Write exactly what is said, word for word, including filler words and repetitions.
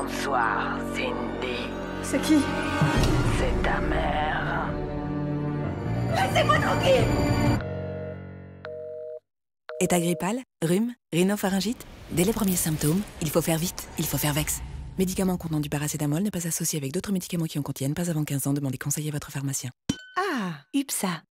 Bonsoir, Cindy. C'est qui? C'est ta mère. Laissez-moi tranquille! État grippal, rhume, rhinopharyngite. Dès les premiers symptômes, il faut faire vite, il faut faire Vex. Médicament contenant du paracétamol n'est pas associé avec d'autres médicaments qui en contiennent, pas avant quinze ans, demandez conseil à votre pharmacien. Ah, U P S A.